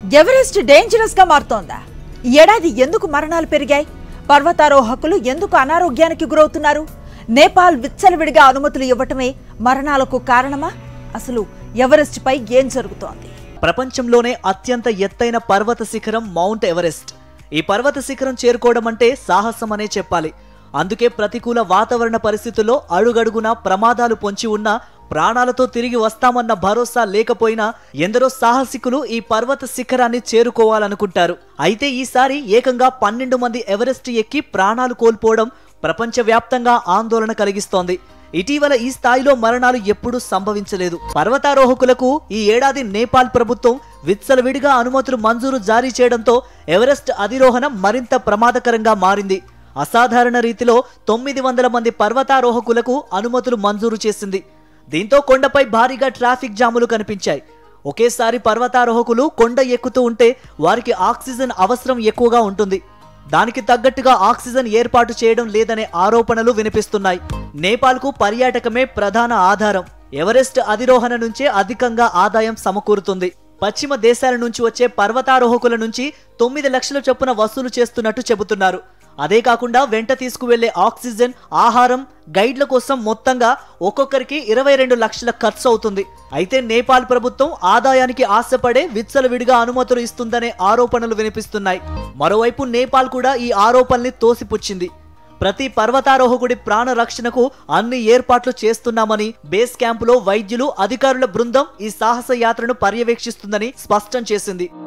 Everest dangerous గా మారుతోందా? ఈ ఏడాది ఎందుకు మరణాలు పెరిగాయి? పర్వతారోహకులు ఎందుకు అనారోగ్యానికి గురవుతున్నారు? నేపాల్ విచ్చలవిడిగా అనుమతులు ఇవ్వటమే మరణాలకు కారణమా? అసలు ఎవరెస్ట్ పై ఏం జరుగుతోంది? ప్రపంచంలోనే అత్యంత ఎత్తైన పర్వత శిఖరం మౌంట్ ఎవరెస్ట్. ఈ పర్వత శిఖరం చేరుకోవడం అంటే సాహసం అనే చెప్పాలి. అందుకే ప్రతికూల వాతావరణ పరిస్థితుల్లో అడుగడుగునా ప్రమాదాలు పొంచి ఉన్న ప్రాణాలతో తిరిగి వస్తామన్న భరోసా లేకపోయినా ఎందరో సాహసికులు ఈ పర్వత శిఖరాన్ని చేరుకోవాలనుకుంటారు. అయితే ఈసారి ఏకంగా 12 మంది ఎవరెస్ట్ ఎక్కి ప్రాణాలు కోల్పోవడం ప్రపంచవ్యాప్తంగా ఆందోళన కలిగిస్తోంది. ఇటీవల ఈ స్థాయిలో మరణాలు ఎప్పుడూ సంభవించలేదు. పర్వతారోహకులకు ఈ ఏడాది నేపాల్ ప్రభుత్వం విచ్చలవిడిగా అనుమతులు మంజూరు జారీ చేయడంతో ఎవరెస్ట్ అధిరోహణం మరింత ప్రమాదకరంగా మారింది. అసాధారణ రీతిలో 900 మంది పర్వతారోహకులకు అనుమతులు మంజూరు చేసింది. దీంతో కొండపై భారీగా ట్రాఫిక్ జాములు కనిపించాయి. ఒకేసారి పర్వతారోహకులు కొండ ఎక్కుతూ ఉంటే వారికి ఆక్సిజన్ అవసరం ఎక్కువగా ఉంటుంది. దానికి తగ్గట్టుగా ఆక్సిజన్ ఏర్పాటు చేయడం లేదనే ఆరోపణలు వినిపిస్తున్నాయి. నేపాల్కు పర్యాటకమే ప్రధాన ఆధారం. ఎవరెస్ట్ అధిరోహణ నుంచే అధికంగా ఆదాయం సమకూరుతుంది. పశ్చిమ దేశాల నుంచి వచ్చే పర్వతారోహకుల నుంచి 9 లక్షల చొప్పున వసూలు చేస్తున్నట్టు చెబుతున్నారు. అదే కాకుండా వెంట తీసుకువెళ్లే ఆక్సిజన్, ఆహారం, గైడ్ల కోసం మొత్తంగా ఒక్కొక్కరికి 22 లక్షల ఖర్చు అవుతుంది. అయితే నేపాల్ ప్రభుత్వం ఆదాయానికి ఆశపడే విచ్చలవిడిగా అనుమతులు ఇస్తుందనే ఆరోపణలు వినిపిస్తున్నాయి. మరోవైపు నేపాల్ కూడా ఈ ఆరోపణల్ని తోసిపుచ్చింది. ప్రతి పర్వతారోహకుడి ప్రాణ రక్షణకు అన్ని ఏర్పాట్లు చేస్తున్నామని, బేస్ క్యాంపులో వైద్యులు, అధికారుల బృందం ఈ సాహస యాత్రను పర్యవేక్షిస్తుందని స్పష్టం చేసింది.